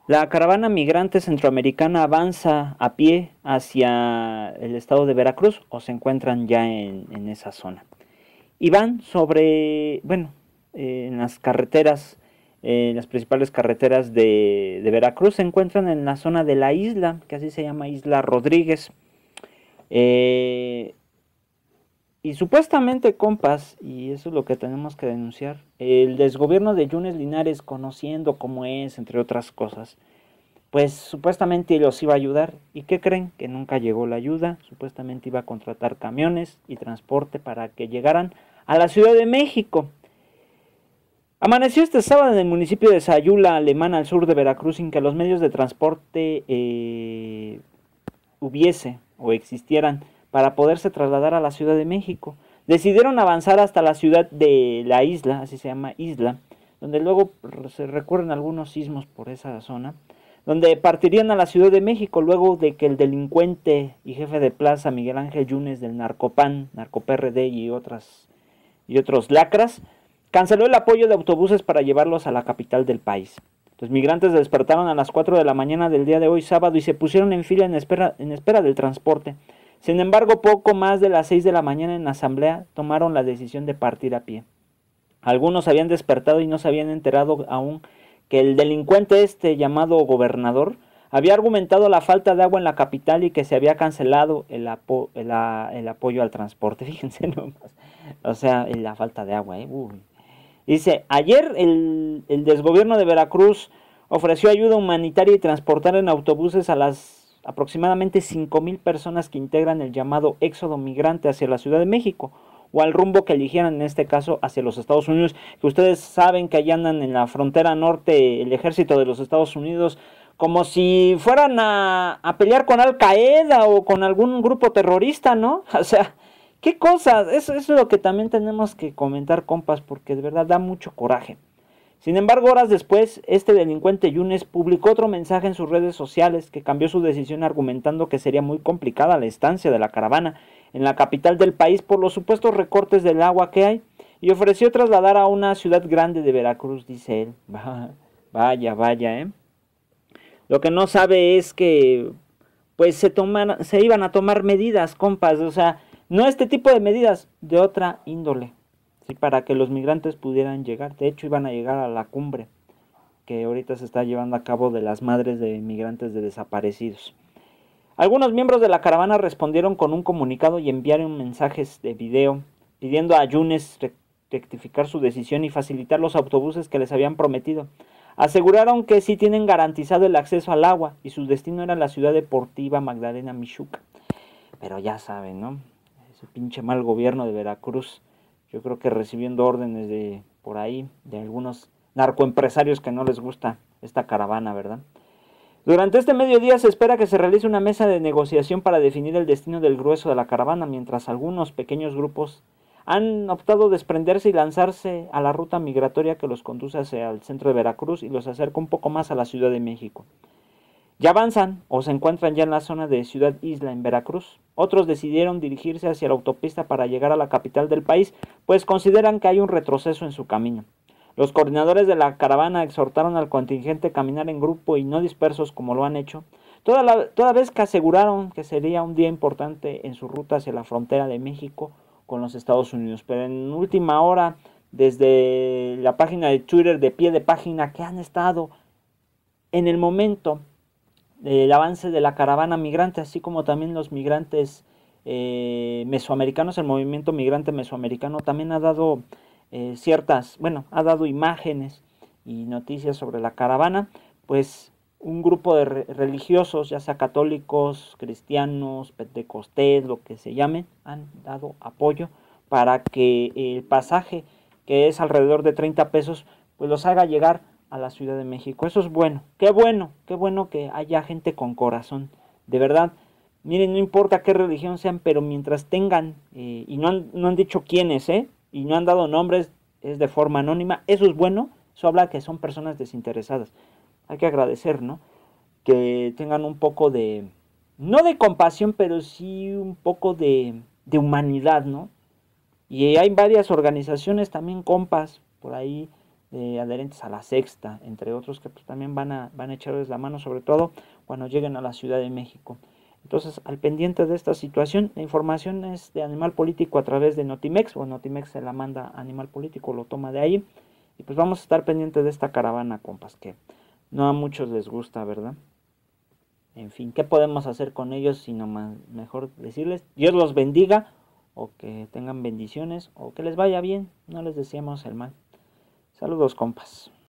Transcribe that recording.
La caravana migrante centroamericana avanza a pie hacia el estado de Veracruz o se encuentran ya en esa zona. Y van sobre, bueno, en las carreteras, las principales carreteras de Veracruz se encuentran en la zona de la isla, que así se llama Isla Rodríguez. Eh, y supuestamente, compas, y eso es lo que tenemos que denunciar, el desgobierno de Yunes Linares, conociendo cómo es, entre otras cosas, pues supuestamente los iba a ayudar. ¿Y qué creen? Que nunca llegó la ayuda. Supuestamente iba a contratar camiones y transporte para que llegaran a la Ciudad de México. Amaneció este sábado en el municipio de Sayula, Alemán, al sur de Veracruz, sin que los medios de transporte hubiese o existieran para poderse trasladar a la Ciudad de México. Decidieron avanzar hasta la ciudad de la isla, así se llama Isla, donde luego se recurren algunos sismos por esa zona, donde partirían a la Ciudad de México luego de que el delincuente y jefe de plaza Miguel Ángel Yunes del Narcopan, Narco-PRD y otros lacras, canceló el apoyo de autobuses para llevarlos a la capital del país. Los migrantes despertaron a las 4 de la mañana del día de hoy sábado y se pusieron en fila en espera del transporte. Sin embargo, poco más de las 6 de la mañana en asamblea tomaron la decisión de partir a pie. Algunos habían despertado y no se habían enterado aún que el delincuente llamado gobernador había argumentado la falta de agua en la capital y que se había cancelado el apoyo al transporte. Fíjense nomás. O sea, la falta de agua. Dice, ayer el desgobierno de Veracruz ofreció ayuda humanitaria y transportar en autobuses a las aproximadamente 5,000 personas que integran el llamado éxodo migrante hacia la Ciudad de México, o al rumbo que eligieran, en este caso hacia los Estados Unidos, que ustedes saben que allá andan en la frontera norte el ejército de los Estados Unidos, como si fueran a pelear con Al Qaeda o con algún grupo terrorista, ¿no? O sea, qué cosas, eso es lo que también tenemos que comentar, compas, porque de verdad da mucho coraje. Sin embargo, horas después, este delincuente Yunes publicó otro mensaje en sus redes sociales que cambió su decisión argumentando que sería muy complicada la estancia de la caravana en la capital del país por los supuestos recortes del agua que hay y ofreció trasladar a una ciudad grande de Veracruz, dice él. Vaya, vaya, ¿eh? Lo que no sabe es que pues se iban a tomar medidas, compas, o sea, no este tipo de medidas, de otra índole, ¿sí? Para que los migrantes pudieran llegar. De hecho, iban a llegar a la cumbre que ahorita se está llevando a cabo de las madres de migrantes de desaparecidos. Algunos miembros de la caravana respondieron con un comunicado y enviaron mensajes de video pidiendo a Yunes rectificar su decisión y facilitar los autobuses que les habían prometido. Aseguraron que sí tienen garantizado el acceso al agua y su destino era la ciudad deportiva Magdalena Mixhuca. Pero ya saben, ¿no? Ese pinche mal gobierno de Veracruz, yo creo que recibiendo órdenes de por ahí, de algunos narcoempresarios que no les gusta esta caravana, ¿verdad? Durante este mediodía se espera que se realice una mesa de negociación para definir el destino del grueso de la caravana, mientras algunos pequeños grupos han optado desprenderse y lanzarse a la ruta migratoria que los conduce hacia el centro de Veracruz y los acerca un poco más a la Ciudad de México. Ya avanzan o se encuentran ya en la zona de Ciudad Isla en Veracruz. Otros decidieron dirigirse hacia la autopista para llegar a la capital del país, pues consideran que hay un retroceso en su camino. Los coordinadores de la caravana exhortaron al contingente a caminar en grupo y no dispersos como lo han hecho, toda vez que aseguraron que sería un día importante en su ruta hacia la frontera de México con los Estados Unidos. Pero en última hora, desde la página de Twitter de pie de página, que han estado en el momento del avance de la caravana migrante, así como también los migrantes mesoamericanos, el movimiento migrante mesoamericano también ha dado ha dado imágenes y noticias sobre la caravana, pues un grupo de religiosos, ya sea católicos, cristianos, pentecostés, lo que se llame, han dado apoyo para que el pasaje, que es alrededor de 30 pesos, pues los haga llegar a la Ciudad de México. Eso es bueno, qué bueno que haya gente con corazón, de verdad. Miren, no importa qué religión sean, pero mientras tengan, y no han dicho quiénes, y no han dado nombres, es de forma anónima, eso es bueno, eso habla que son personas desinteresadas. Hay que agradecer, ¿no? Que tengan un poco de, no de compasión, pero sí un poco de humanidad, ¿no? Y hay varias organizaciones también, compas, por ahí, adherentes a la Sexta, entre otros, que pues también van a echarles la mano, sobre todo cuando lleguen a la Ciudad de México. Entonces, al pendiente de esta situación, la información es de Animal Político a través de Notimex, o Notimex se la manda a Animal Político, lo toma de ahí, y pues vamos a estar pendientes de esta caravana, compas, que no a muchos les gusta, ¿verdad? En fin, ¿qué podemos hacer con ellos sino mejor decirles Dios los bendiga, o que tengan bendiciones, o que les vaya bien? No les deseamos el mal. Saludos, compas.